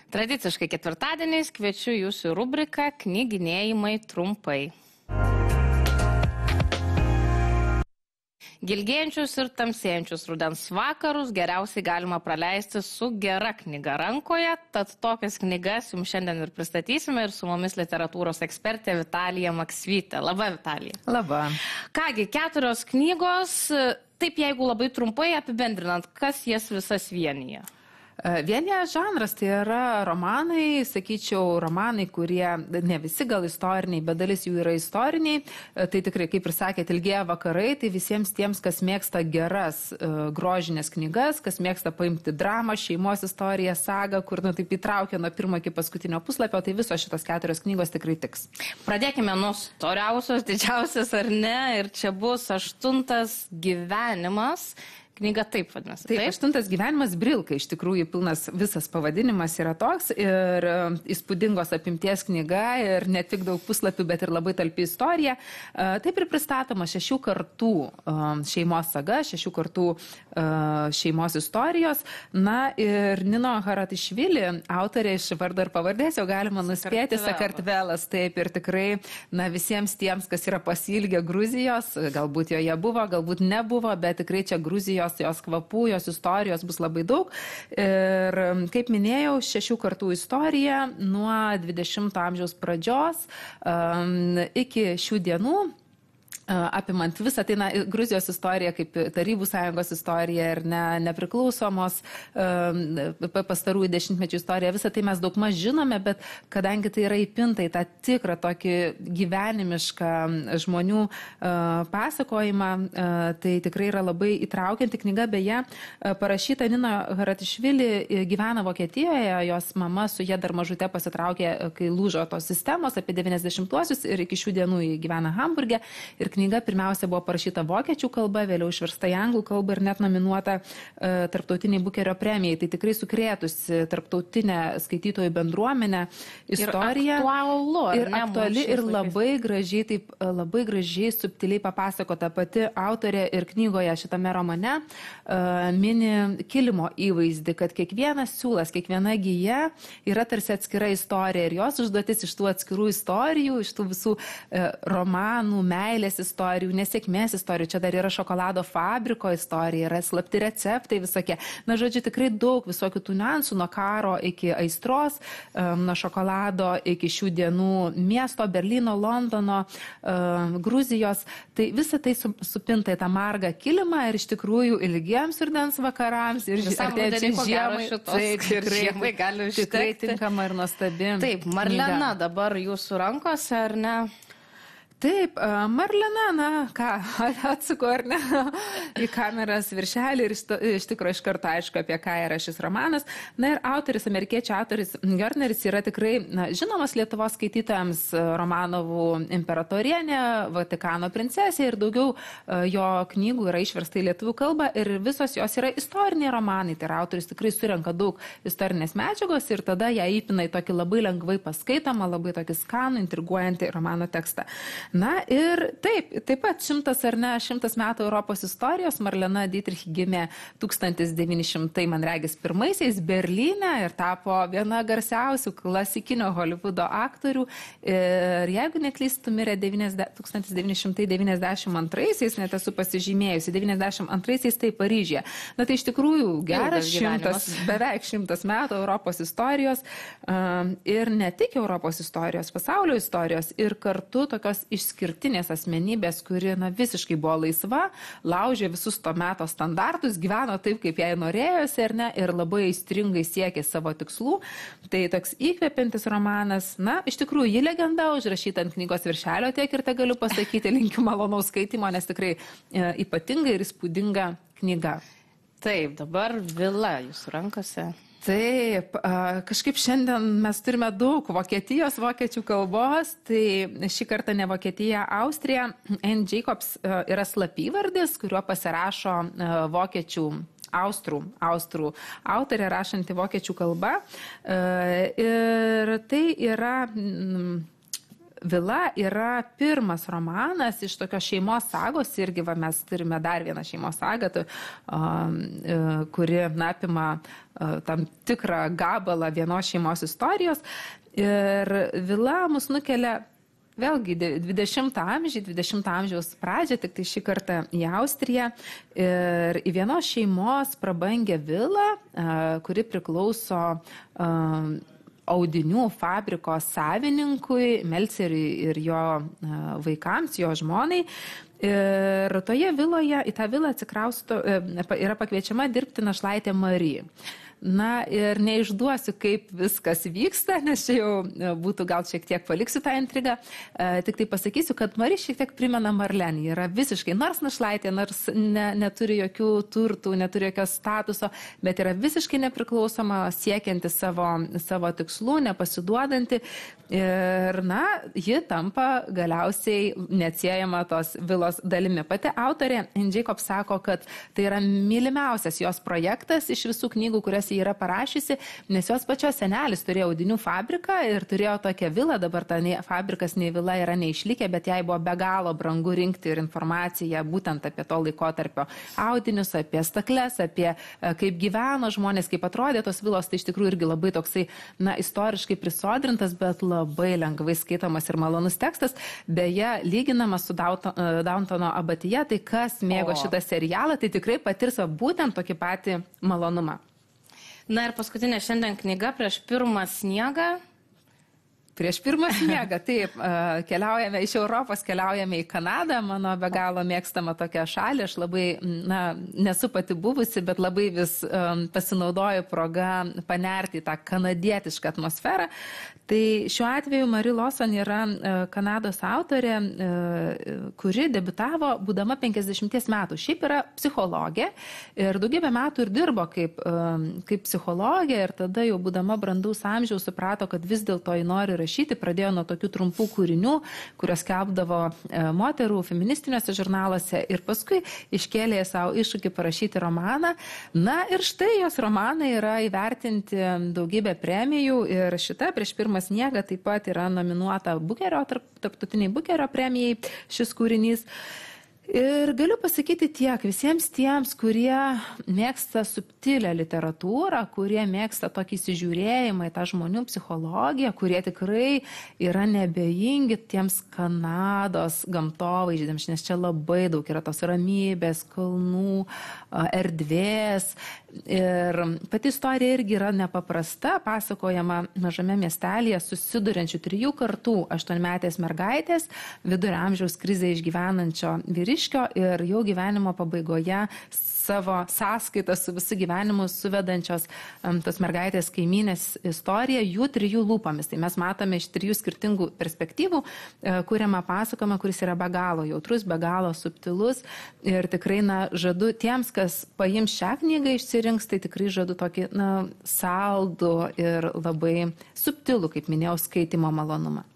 Tradiciškai ketvirtadieniais kviečiu jūsų rubriką Knyginėjimai trumpai. Gilgėjančius ir tamsėjančius rudens vakarus geriausiai galima praleisti su gera knyga rankoje, tad tokias knygas jums šiandien ir pristatysime ir su mumis literatūros ekspertė Vitalija Maksvytė. Labą, Vitalija. Labą. Kągi, 4 knygos, taip jeigu labai trumpai apibendrinant, kas jas visas vienyje? Vienyje žanras tai yra romanai, sakyčiau, romanai, kurie ne visi gal istoriniai, bet dalis jų yra istoriniai. Tai tikrai, kaip ir sakėte, ilgėja vakarai, tai visiems tiems, kas mėgsta geras grožinės knygas, kas mėgsta paimti dramą, šeimos istoriją, sagą, kur taip įtraukia nuo pirmo iki paskutinio puslapio, tai visos šitos 4 knygos tikrai tiks. Pradėkime nuo storiausios, didžiausias ar ne, ir čia bus 8 gyvenimas. Knyga taip vadinasi. Taip, 8 gyvenimas Brilka, iš tikrųjų pilnas visas pavadinimas yra toks ir įspūdingos apimties knyga ir ne tik daug puslapių, bet ir labai talpi istorija. Taip ir pristatoma 6 kartų šeimos saga, 6 kartų šeimos istorijos. Na ir Nino Haratišvili, autorė iš vardo ir pavardės, jau galima nuspėti, Sakartvelas. Taip ir tikrai visiems tiems, kas yra pasiilgę Gruzijos, galbūt joje buvo, galbūt nebuvo, bet tikrai čia Gruzijos jos kvapų, jos istorijos bus labai daug. Ir, kaip minėjau, 6 kartų istorija nuo 20 amžiaus pradžios iki šių dienų. Apimant visą, tai Gruzijos istorija, kaip Tarybų sąjungos istorija ir nepriklausomos pastarųjų dešimtmečių istorija, visą tai mes daug maž žinome, bet kadangi tai yra įpinta į tą tikrą tokį gyvenimišką žmonių pasakojimą, tai tikrai yra labai įtraukianti knyga. Beje, parašyta Nino Haratišvili gyvena Vokietijoje, jos mama su ja dar mažute pasitraukė, kai lūžo tos sistemos apie 90-uosius ir iki šių dienų jį gyvena Hamburge. Ir knyga pirmiausia buvo parašyta vokiečių kalba, vėliau išversta į anglų kalbą ir net nominuota tarptautiniai Bukerio premijai. Tai tikrai sukrėtusi tarptautinę skaitytojų bendruomenę istoriją. Ir aktuali ir labai gražiai, taip labai gražiai, subtiliai papasakota. Pati autorė ir knygoje šitame romane mini kilimo įvaizdį, kad kiekvienas siūlas, kiekviena gija yra tarsi atskira istorija ir jos užduotis iš tų atskirų istorijų, iš tų visų romanų, meilės istorijų, nesėkmės istorijų. Čia dar yra šokolado fabriko istorija, yra slapti receptai visokie. Na, žodžiu, tikrai daug visokių tų niuansų, nuo karo iki aistros, nuo šokolado iki šių dienų miesto, Berlyno, Londono, Gruzijos. Tai visą tai supinta į tą margą kilimą ir iš tikrųjų ilgiems rudens vakarams ir žiemai gali užtekti. Tikrai tinkama ir nuostabi. Taip, Marlena dabar jūsų rankose, ar ne? Taip, Marlena, na ką, atsuko ar ne į kameras viršelį ir iš tikrųjų iš karto aišku, apie ką yra šis romanas. Na ir autoris, amerikiečių autoris Görneris yra tikrai žinomas Lietuvos skaitytojams, Romanovų imperatorienė, Vatikano princesė ir daugiau jo knygų yra išversta į lietuvių kalbą ir visos jos yra istoriniai romanai. Tai yra autoris tikrai surenka daug istorinės medžiagos ir tada ją įpina į tokį labai lengvai paskaitomą, labai tokį skanų, intriguojantį romano tekstą. Na ir taip pat 100 metų Europos istorijos. Marlena Dietrich gimė 1900, man regis, 1-aisiais Berlyne ir tapo viena garsiausių klasikinio Holivudo aktorių. Ir jeigu neklystu, mirė 1992-aisiais, net esu pasižymėjusi, 92-aisiais tai Paryžyje. Na tai iš tikrųjų geras beveik 100 metų Europos istorijos ir ne tik Europos istorijos, pasaulio istorijos ir kartu tokios išskirtinės asmenybės, kuri visiškai buvo laisva, laužė visus to meto standartus, gyveno taip, kaip jai norėjosi ar ne, ir labai aistringai siekė savo tikslų. Tai toks įkvepiantis romanas. Na, iš tikrųjų, ji legenda užrašyta ant knygos viršelio, tiek ir tai galiu pasakyti, linkiu malonaus skaitimo, nes tikrai ypatinga ir įspūdinga knyga. Taip, dabar Vila jūsų rankose. Taip, kažkaip šiandien mes turime daug vokiečių kalbos, tai šį kartą ne Vokietija, Austrija. Anne Jacobs yra slapyvardis, kuriuo pasirašo vokiečių austrų autorė rašanti vokiečių kalba. Ir tai yra Vila yra pirmas romanas iš tokios šeimos sagos, irgi mes turime dar vieną šeimos sagą, kuri apima tam tikrą gabalą vienos šeimos istorijos. Ir Vila mus nukelia vėlgi 20 amžiaus pradžią, tik tai šį kartą į Austriją ir į vienos šeimos prabangę vilą, kuri priklauso audinių fabriko savininkui, Melceriui ir jo vaikams, jo žmonai. Ir toje viloje, į tą vilą atsikrausto, yra pakviečiama dirbti našlaitė Marija. Na ir neišduosiu, kaip viskas vyksta, nes čia jau būtų gal šiek tiek paliksiu tą intrigą. Tik tai pasakysiu, kad Marija šiek tiek primena Marlenį. Yra visiškai nors našlaitė, nors neturi jokių turtų, neturi jokios statuso, bet yra visiškai nepriklausoma, siekianti savo tikslų, nepasiduodanti. Ir, ji tampa galiausiai neatsiejama tos vilos dalimi. Pati autorė Jacobs sako, kad tai yra mylimiausias jos projektas iš visų knygų, kurias jį yra parašiusi, nes jos pačios senelis turėjo audinių fabriką ir turėjo tokią vilą, dabar ta fabrikas nei vila yra neišlikę, bet jai buvo be galo brangu rinkti ir informaciją būtent apie to laikotarpio audinius, apie stakles, apie kaip gyveno žmonės, kaip atrodė tos vilos, tai iš tikrųjų irgi labai toksai, istoriškai prisodrintas, bet labai lengvai skaitomas ir malonus tekstas. Beje, lyginamas su Downtono abatija, tai kas mėgo šitą serialą, tai tikrai patirs būtent tokį patį malonumą. Na ir paskutinė šiandien knyga Prieš pirmą sniegą. Prieš pirmą sniegą, taip, keliaujame iš Europos, keliaujame į Kanadą, mano be galo mėgstama tokia šalį, aš labai, nesu pati buvusi, bet labai vis pasinaudoju progą panerti į tą kanadietišką atmosferą. Tai šiuo atveju Marie Lawson yra Kanados autorė, kuri debiutavo būdama 50 metų. Šiaip yra psichologė ir daugybę metų ir dirbo kaip psichologė ir tada jau būdama brandaus amžiaus suprato, kad vis dėlto ji nori rašyti, pradėjo nuo tokių trumpų kūrinių, kurios skelbdavo moterų feministiniuose žurnaluose ir paskui iškėlė savo iššūkį parašyti romaną. Na ir štai jos romanai yra įvertinti daugybę premijų ir šita Prieš pirmą sniegą taip pat yra nominuota tarptautiniai Bukerio premijai šis kūrinys. Ir galiu pasakyti tiek visiems tiems, kurie mėgsta subtilę literatūrą, kurie mėgsta tokį įsižiūrėjimą į tą žmonių psichologiją, kurie tikrai yra neabejingi tiems Kanados gamtovaizdžiams, nes čia labai daug yra tos ramybės, kalnų, erdvės. Ir pati istorija irgi yra nepaprasta, pasakojama mažame miestelėje susiduriančių 3 kartų 8-metės mergaitės, vidurio amžiaus krizę išgyvenančio vyriškio ir jau gyvenimo pabaigoje savo sąskaitą su visų gyvenimu suvedančios tos mergaitės kaimynės istoriją jų 3 lūpomis. Tai mes matome iš 3 skirtingų perspektyvų kuriamą pasakojimą, kuris yra be galo jautrus, be galo subtilus ir tikrai žadu tiems, kas paims šią knygą išsirinks, tai tikrai žadu tokį saldų ir labai subtilų, kaip minėjau, skaitimo malonumą.